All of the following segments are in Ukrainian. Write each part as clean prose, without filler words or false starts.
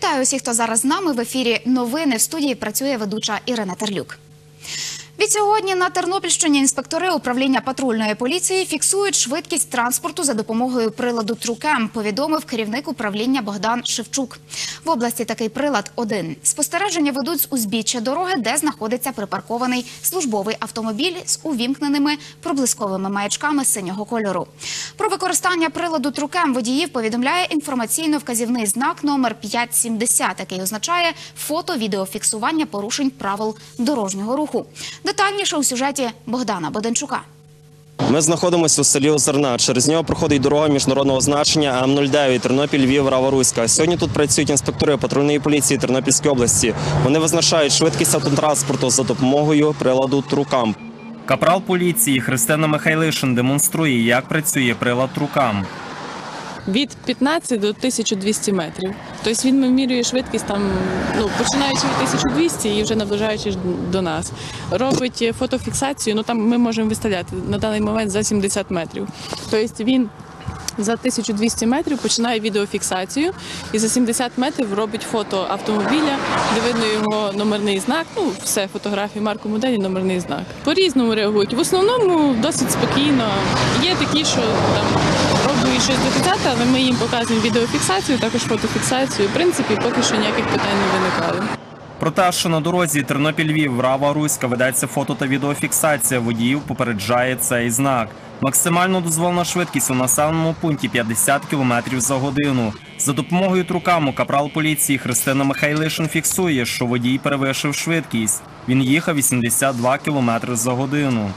Вітаю усіх, хто зараз з нами. В ефірі новини. В студії працює ведуча Ірина Терлюк. Відсьогодні на Тернопільщині інспектори управління патрульної поліції фіксують швидкість транспорту за допомогою приладу TrueCam, повідомив керівник управління Богдан Шевчук. В області такий прилад один. Спостереження ведуть з узбіччя дороги, де знаходиться припаркований службовий автомобіль з увімкненими проблисковими маячками синього кольору. Про використання приладу TrueCam водіїв повідомляє інформаційно-вказівний знак номер 570, який означає фото-відеофіксування порушень правил дорожнього руху. Детальніше у сюжеті Богдана Боденчука. Ми знаходимося у селі Озерна. Через нього проходить дорога міжнародного значення М09 Тернопіль-Львів, Рава-Руська. Сьогодні тут працюють інспектори патрульної поліції Тернопільської області. Вони визначають швидкість автотранспорту за допомогою приладу TrueCam. Капрал поліції Христина Михайлишин демонструє, як працює прилад TrueCam. Від 15 до 1200 метрів. Тобто він вимірює швидкість починаючи від 1200 і вже наближаючись до нас. Робить фотофіксацію, там ми можемо виставляти на даний момент за 70 метрів. Тобто він за 1200 метрів починає відеофіксацію і за 70 метрів робить фото автомобіля, де видно його номерний знак, все, фотографії, марку, моделі, номерний знак. По-різному реагують. В основному досить спокійно. Є такі, що там роблять щось доказати, але ми їм показуємо відеофіксацію, також фотофіксацію. В принципі, поки що ніяких питань не виникало. Про те, що на дорозі Тернопіль-Львів, Рава-Руська ведеться фото та відеофіксація, водіїв попереджає цей знак. Максимально дозволена швидкість у населеному пункті 50 км за годину. За допомогою TrueCam капрал поліції Христина Михайлишин фіксує, що водій перевищив швидкість. Він їхав 82 км за годину.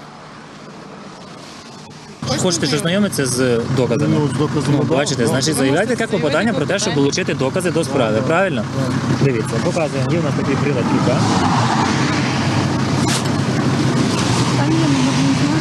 Хочете ж ознайомитися з доказами? З доказами. Бачите, значить заявляйте таке клопотання про те, щоб долучити докази до справи, правильно? Дивіться, показуємо, є у нас такий прилад TrueCam. Там є номерний знак.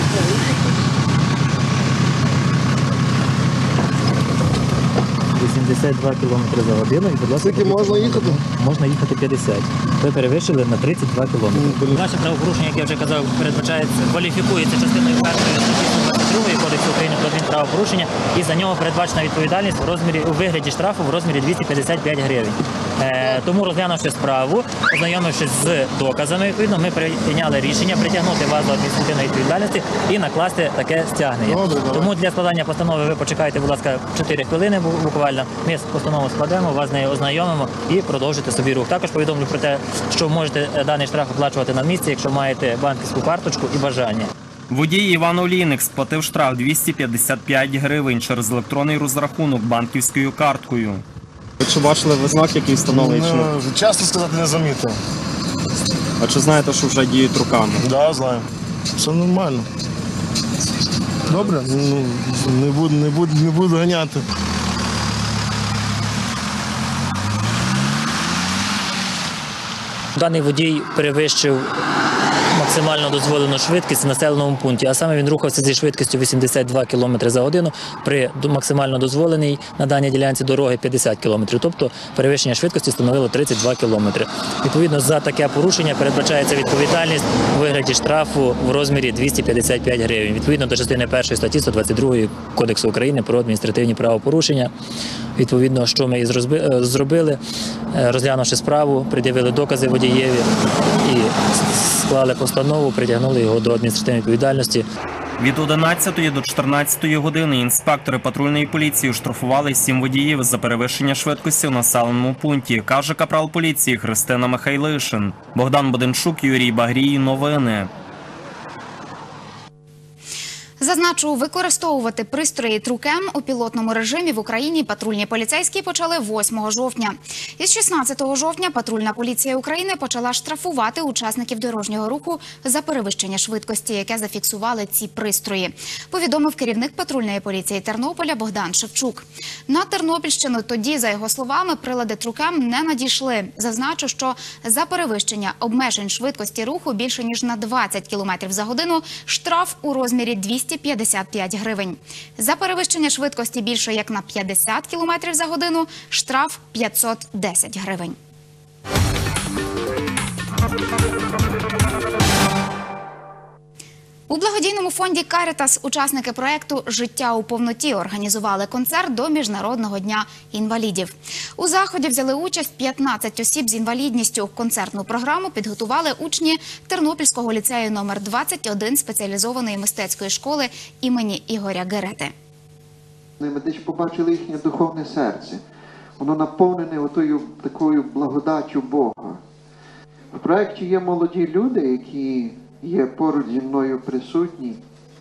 82 км за годину. І, будь ласка, Скільки можна їхати? Можна їхати 50. Ви перевищили на 32 км. Ваше правопорушення, як я вже казав, кваліфікується частиною 1 статті 22 Кодексу України про адмінправопорушення, і за нього передбачена відповідальність у вигляді штрафу в розмірі 255 гривень. Тому, розглянувши справу, ознайомившись з доказами, відповідно, ми прийняли рішення притягнути вас до адміністративної відповідальності і накласти таке стягнення. Тому для складання постанови ви почекайте, будь ласка, 4 хвилини буквально. Ми постанову складемо, вас з нею ознайомимо і продовжите собі рух. Також повідомлю про те, що можете даний штраф оплачувати на місці, якщо маєте банківську карточку і бажання. Водій Іван Олійник сплатив штраф 255 гривень через електронний розрахунок банківською карткою. Чи бачили ви знак, який встановлений? Чесно сказати, не замітив. А чи знаєте, що вже діють TrueCam? Так, знаю. Все нормально. Добре? Не буду ганяти. Даний водій перевищив максимально дозволену швидкість в населеному пункті, а саме він рухався зі швидкістю 82 км за годину при максимально дозволеній на даній ділянці дороги 50 км, тобто перевищення швидкості становило 32 км. Відповідно, за таке порушення передбачається відповідальність у вигляді штрафу в розмірі 255 гривень. Відповідно до частини 1 статті 122 Кодексу України про адміністративні правопорушення. Відповідно, що ми і зробили, розглянувши справу, пред'явили докази водієві і склали постанову, притягнули його до адміністративної відповідальності. Від 11 до 14 години інспектори патрульної поліції штрафували 7 водіїв за перевищення швидкості в населеному пункті, каже капрал поліції Христина Михайлишин. Богдан Боденчук, Юрій Багрій. Новини. Зазначу, використовувати пристрої TrueCam у пілотному режимі в Україні патрульні поліцейські почали 8 жовтня. Із 16 жовтня патрульна поліція України почала штрафувати учасників дорожнього руху за перевищення швидкості, яке зафіксували ці пристрої, повідомив керівник патрульної поліції Тернополя Богдан Шевчук. На Тернопільщину тоді, за його словами, прилади TrueCam не надійшли. Зазначу, що за перевищення обмежень швидкості руху більше ніж на 20 км за годину штраф у розмірі 255 гривень. За перевищення швидкості більше як на 50 км за годину штраф 510 гривень. У благодійному фонді «Карітас» учасники проєкту «Життя у повноті» організували концерт до Міжнародного дня інвалідів. У заході взяли участь 15 осіб з інвалідністю. Концертну програму підготували учні Тернопільського ліцею номер 21 спеціалізованої мистецької школи імені Ігоря Герети. Ми десь побачили їхнє духовне серце. Воно наповнене отою такою благодаттю Бога. В проєкті є молоді люди, які є поруч зі мною присутні,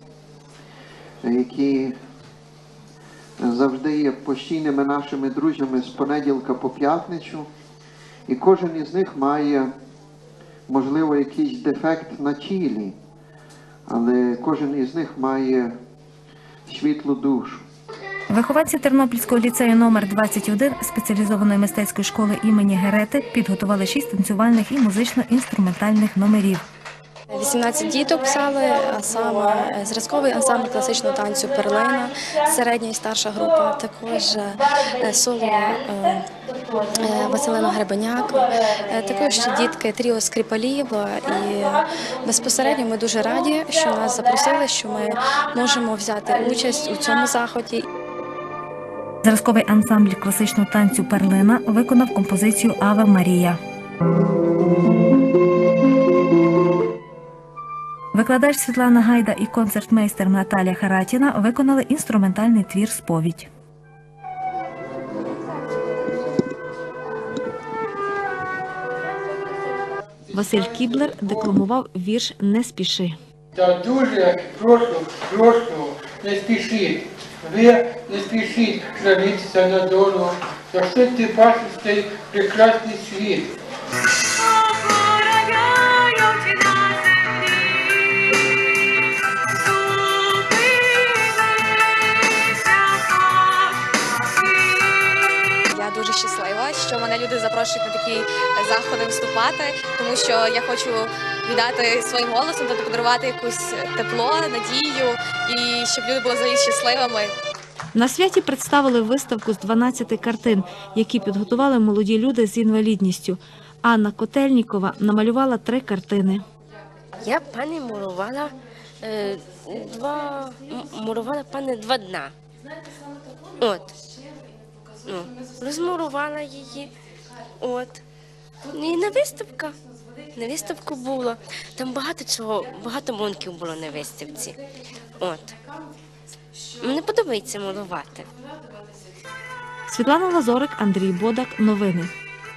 які завжди є постійними нашими друзями з понеділка по п'ятницю. І кожен із них має, можливо, якийсь дефект на тілі, але кожен із них має світлу душу. Вихованці Тернопільського ліцею номер 21 спеціалізованої мистецької школи імені Герети підготували 6 танцювальних і музично-інструментальних номерів. 18 діток писали, а саме зразковий ансамбль класичного танцю «Перлина», середня і старша група, також соло Василина Гребеняк, також ще дітки тріо Скрипалів. І безпосередньо ми дуже раді, що нас запросили, що ми можемо взяти участь у цьому заході. Зразковий ансамбль класичного танцю «Перлина» виконав композицію «Аве Марія». Викладач Світлана Гайда і концертмейстер Наталя Харатіна виконали інструментальний твір «Сповідь». Василь Кіблер декламував вірш «Не спіши». Та дуже прошу, не спішіть. Ви не спішіть жалітися на долю, за що ти бачиш цей прекрасний світ. Я дуже щаслива, що мене люди запрошують на такі заходи виступати, тому що я хочу віддати своїм голосом, тобто подарувати якусь тепло, надію і щоб люди були взагалі щасливими. На святі представили виставку з 12 картин, які підготували молоді люди з інвалідністю. Анна Котельнікова намалювала 3 картини. Я, пані, мурувала пані 2 дна. От. Розмурувала її. От. І на виставку було. Там багато чого, багато малюнків було на виставці. От. Мені подобається малювати. Світлана Лазорик, Андрій Бодак. Новини.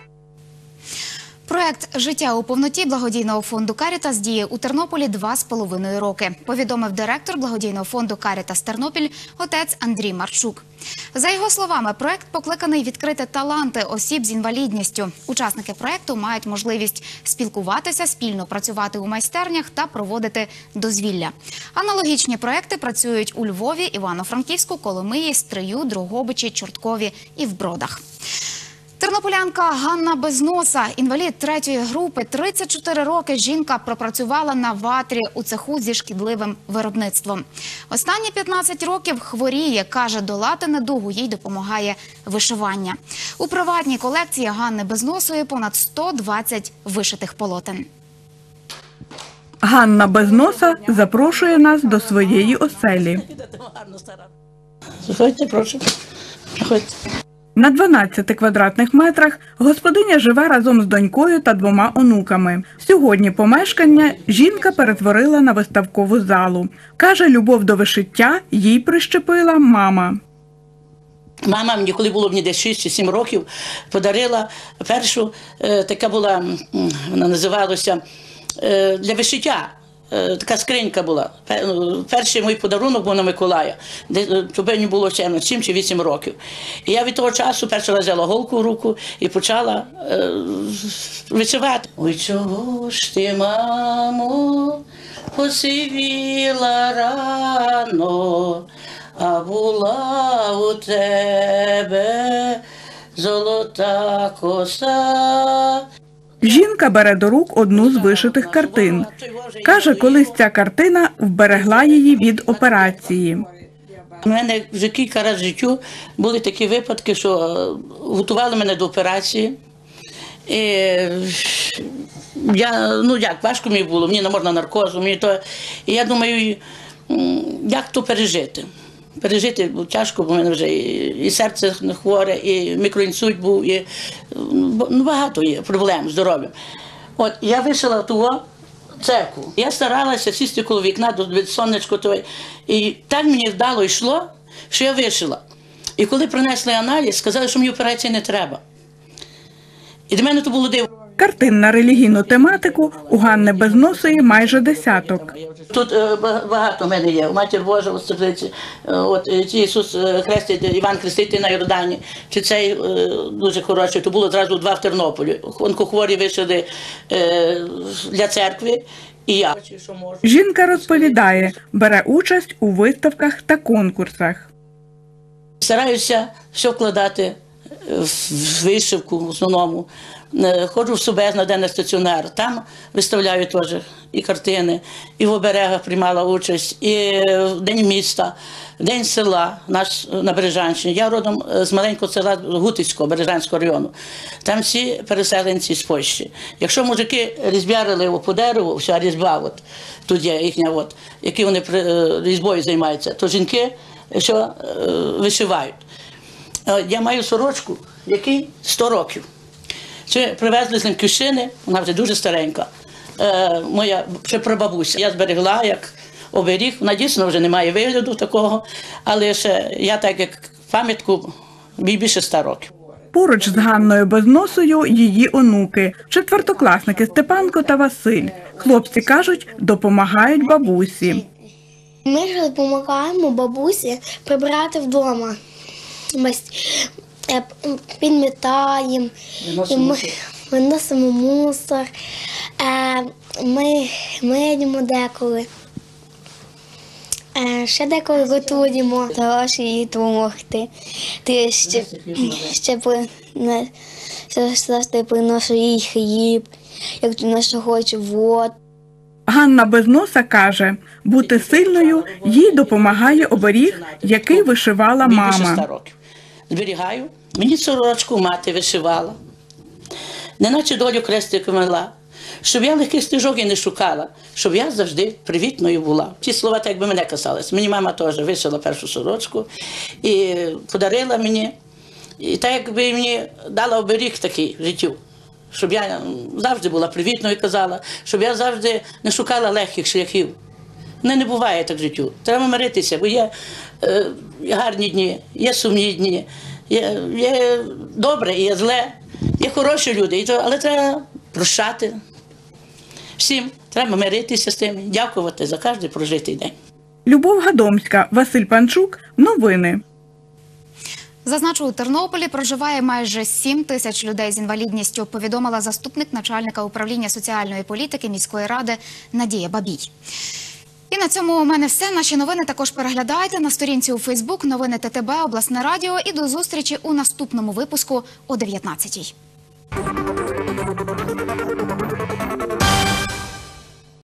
Проект «Життя у повноті» благодійного фонду «Карітас» діє у Тернополі 2,5 роки, повідомив директор благодійного фонду «Карітас Тернопіль» отець Андрій Марчук. За його словами, проект покликаний відкрити таланти осіб з інвалідністю. Учасники проекту мають можливість спілкуватися, спільно працювати у майстернях та проводити дозвілля. Аналогічні проекти працюють у Львові, Івано-Франківську, Коломиї, Стрию, Дрогобичі, Чорткові і в Бродах. Тернополянка Ганна Безноса, інвалід 3-ї групи, 34 роки жінка пропрацювала на ватрі у цеху зі шкідливим виробництвом. Останні 15 років хворіє, каже, долати недугу їй допомагає вишивання. У приватній колекції Ганни Безносої понад 120 вишитих полотен. Ганна Безноса запрошує нас до своєї оселі. Заходьте, прошу. Заходьте. На 12 квадратних метрах господиня живе разом з донькою та 2 онуками. Сьогодні помешкання жінка перетворила на виставкову залу. Каже, любов до вишиття їй прищепила мама. Мама мені, коли було мені десь 6 чи 7 років, подарила першу, така була, вона називалася, для вишиття. Така скринька була. Перший мій подарунок був на Миколая, де мені було 7 чи 8 років. І я від того часу перший раз взяла голку в руку і почала вишивати. Ой, чого ж ти, мамо, посивіла рано, а була у тебе золота коса. Жінка бере до рук одну з вишитих картин. Каже, колись ця картина вберегла її від операції. У мене вже кілька разів в життю були такі випадки, що готували мене до операції. І важко мені було, мені не можна наркозу, мені то. І я думаю, як то пережити. Пережити було тяжко, бо в мене вже і серце хворе, і мікроінсульт був, і багато є проблем з здоров'ям. От, я вийшла в ту церкву. Я старалася сісти коло вікна, до сонечко, і так мені вдало йшло, що я вийшла. І коли принесли аналіз, сказали, що мені операції не треба. І для мене то було диво. Картин на релігійну тематику у Ганни Безносої майже десяток. Тут багато в мене є. Матір Божа, Ісус Хрестить, Іван Хреститель на Йордані. Чи цей дуже хороший, то було одразу 2 в Тернополі. Онкохворі вийшли для церкви. І я. Жінка розповідає, бере участь у виставках та конкурсах. Стараюся все вкладати в вишивку в основному. Ходжу в Собез на денний стаціонар, там виставляю теж і картини, і в оберегах приймала участь, і в День міста, День села наш на Бережанщині. Я родом з маленького села Гутицького, Бережанського району. Там всі переселенці з Польщі. Якщо мужики різьбярили по дереву, вся різьба, тут є їхня, які вони різьбою займаються, то жінки що вишивають. Я маю сорочку, якій 100 років. Це привезли з Лемківщини, вона вже дуже старенька, моя прабабуся. Я зберегла як оберіг, вона дійсно вже не має вигляду такого, але ще я так як пам'ятку, більше 100 років. Поруч з Ганною Безносою її онуки, четвертокласники Степанко та Василь. Хлопці кажуть, допомагають бабусі. Ми ж допомагаємо бабусі прибирати вдома. Ми підмітаємо, виносимо мусор, ми миємо деколи, ще деколи готуємо, гроші їй допомогти. Ще завжди приношу їй хліб, як вона що хоче, воду. Ганна Безноса каже, бути сильною їй допомагає оберіг, який вишивала мама. Зберігаю. Мені сорочку мати вишивала, неначе долю крестик мила, щоб я легких стежок і не шукала, щоб я завжди привітною була. Ті слова так би мене касались. Мені мама теж вишила першу сорочку і подарила мені, і так якби мені дала оберіг такий в життю, щоб я завжди була привітною, казала, щоб я завжди не шукала легких шляхів. Не буває так в життю. Треба миритися, бо є гарні дні, є сумні дні. Є добре, є зле, є хороші люди, але треба прощати. Всім треба миритися з тим, дякувати за кожен прожитий день. Любов Гадомська, Василь Панчук. Новини. Зазначу, у Тернополі проживає майже 7 тисяч людей з інвалідністю, повідомила заступник начальника управління соціальної політики міської ради Надія Бабій. І на цьому у мене все. Наші новини також переглядайте на сторінці у Фейсбук, новини ТТБ, обласне радіо. І до зустрічі у наступному випуску о 19-й.